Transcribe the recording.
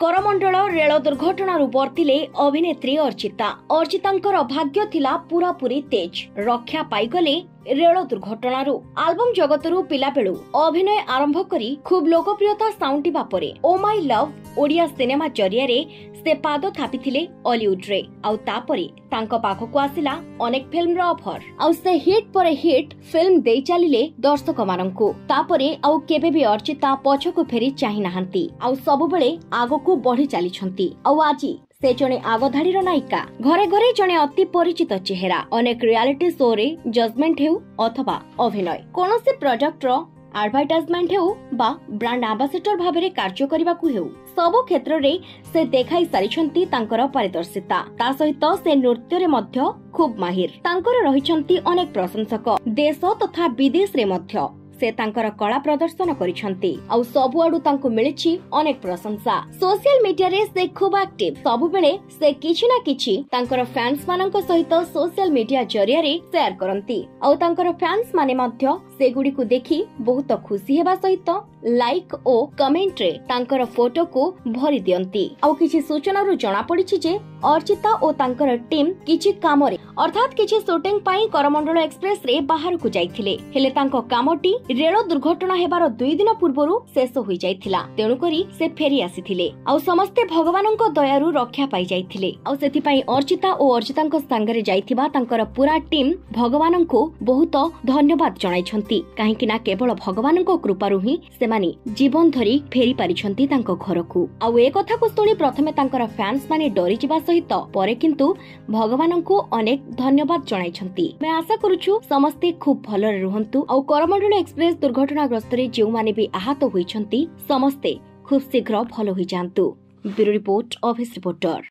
Coromandel rail दुर्घटना वर्तिले अभिनेत्री अर्चिता। अर्चितांकर भाग्य थिला पूरापूरी तेज, रक्षा पाईगले रेल दुर्घटना। आल्बम जगतरू पिला बेलू अभिनय आरंभ करी खूब लोकप्रियता साउंटिबा परे oh my love Odia cinema जरिया से पाद थापिथिले हॉलीवुड रे। आउ तापरे तांको पाखकु आसिला अनेक फिल्म रो ऑफर। आउ से हिट परे हिट फिल्म देई चलिले दर्शक माननकु। तापरे आउ केबे भी अर्चिता पछकु फेरी चाहि नाहंती, आउ सब बेले आगकु बढ़ी चली छंती। आउ आजी से जने आगधाड़ी नायिका, घरे घरे जने अति परिचित चेहरा। अनेक रियलिटी शो रे जजमेंट हेउ अथवा अभिनय, कोनोसी प्रोडक्ट रो एडवर्टाइजमेंट हेउ बा ब्रांड एम्बेसडर भाबरे कार्य करबाकू हेउ, सब क्षेत्र रे से देखाई सारिछंती तांकर पारदर्शिता। ता सहित से नृत्य रे मध्य खूब माहिर। तांकर रहिछंती अनेक प्रशंसक, देश तथा विदेश रे मध्य से तांकर कला प्रदर्शन करिछंती। आउ सबुआडू तांको मिलिछि अनेक प्रशंसा। सोशल मीडिया रे से खूब एक्टिव, सब बेले से किछि ना किछि तांकर फैंस माननक सहित सोशल मीडिया जरिया रे शेयर करंती। आउ तांकर फैंस माने मध्य से गुडी को देखि बहुत खुशी हेबा सहित लाइक ओ कमेंट रे तांकर फोटो को भरि दियंती। आउ किछि सूचना रु जणा पड़िछि जे अर्चिता ओ तांकर टीम किछि काम रे अर्थात किछि शूटिंग पई करमंडल एक्सप्रेस रे बाहर को जाइथिले, हेले तांको कामटी रेल दुर्घटना हेबार 2 दिन पूर्वरु शेष होई जाइथिला। तेणु करी से फेरी आसीथिले। आउ समस्ते भगवानंक दयारु रक्षा पाई जाइथिले। आउ सेथि पई अर्चिता ओ अर्चितांक संगरे जाइथिबा तांकर पूरा टीम भगवानंको बहुत धन्यवाद जणाइछंती। काहे कि ना केवल भगवानंक कृपारु ही सेमानी जीवन धरी फेरी पारिछंती तांको घरकू। आउ ए कथा को सुनी प्रथमे तांकर फैंस माने डरी जिबा सहित परे किंतु भगवानंको अनेक धन्यवाद जणाइछंती। मैं आशा करूछु समस्ते खूब भलरे रहंतु। आउ करमंडल एक्सप्रेस दुर्घटनाग्रस्त रे जेउ माने भी आहत होइछंती समस्ते खूब शीघ्र भलो होई जांतु। Bureau report, office reporter.